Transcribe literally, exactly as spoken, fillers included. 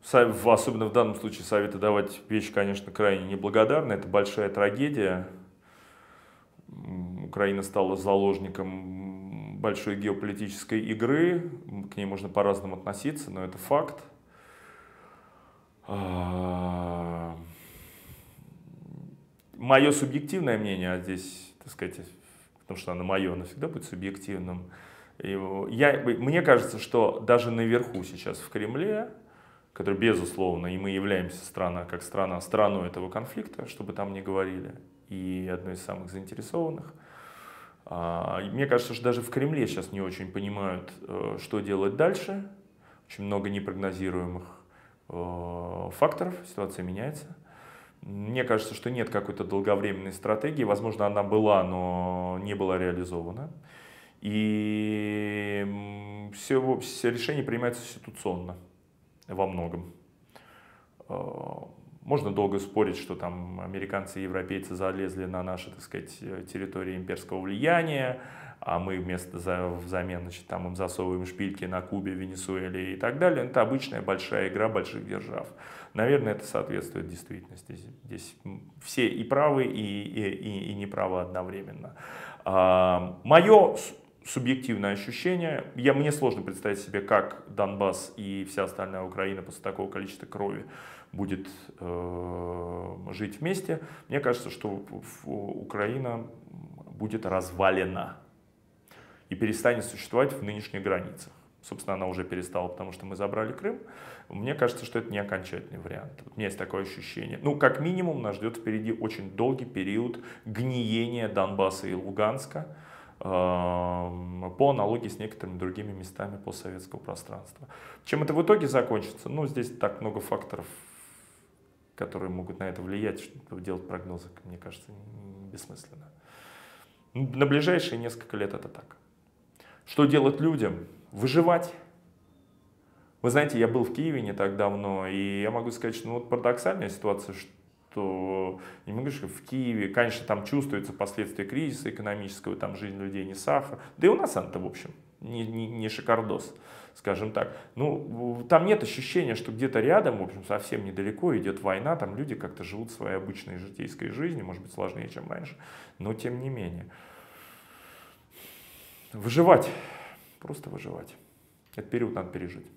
особенно в данном случае советы давать вещи, конечно, крайне неблагодарны. Это большая трагедия. Украина стала заложником большой геополитической игры. К ней можно по-разному относиться, но это факт. Мое субъективное мнение, а здесь, так сказать, потому что оно мое, оно всегда будет субъективным. Я, мне кажется, что даже наверху сейчас в Кремле, который, безусловно, и мы являемся страна, как страна, страной этого конфликта, чтобы там не говорили, и одной из самых заинтересованных, мне кажется, что даже в Кремле сейчас не очень понимают, что делать дальше. Очень много непрогнозируемых факторов, ситуация меняется. Мне кажется, что нет какой-то долговременной стратегии. Возможно, она была, но не была реализована. И все, все решения принимаются ситуационно во многом. Можно долго спорить, что там американцы и европейцы залезли на наши, так сказать, территории имперского влияния, а мы вместо взамен, значит, там им засовываем шпильки на Кубе, Венесуэле и так далее. Это обычная большая игра больших держав. Наверное, это соответствует действительности. Здесь все и правы, и, и, и, и неправы одновременно. А, мое субъективное ощущение, я, мне сложно представить себе, как Донбасс и вся остальная Украина после такого количества крови будет э, жить вместе. Мне кажется, что Украина будет развалена и перестанет существовать в нынешних границах. Собственно, она уже перестала, потому что мы забрали Крым. Мне кажется, что это не окончательный вариант. У меня есть такое ощущение. Ну, как минимум, нас ждет впереди очень долгий период гниения Донбасса и Луганска, э, по аналогии с некоторыми другими местами постсоветского пространства. Чем это в итоге закончится? Ну, здесь так много факторов, которые могут на это влиять, что делать прогнозы, мне кажется, бессмысленно. На ближайшие несколько лет это так. Что делать людям? Выживать. Вы знаете, я был в Киеве не так давно, и я могу сказать, что ну, вот парадоксальная ситуация, что не могу сказать, что в Киеве, конечно, там чувствуются последствия кризиса экономического, там жизнь людей не сахар, да и у нас она-то, в общем, не, не, не шикардос, скажем так. Ну, там нет ощущения, что где-то рядом, в общем, совсем недалеко идет война, там люди как-то живут своей обычной житейской жизнью, может быть, сложнее, чем раньше, но тем не менее. Выживать. Просто выживать. Этот период надо пережить.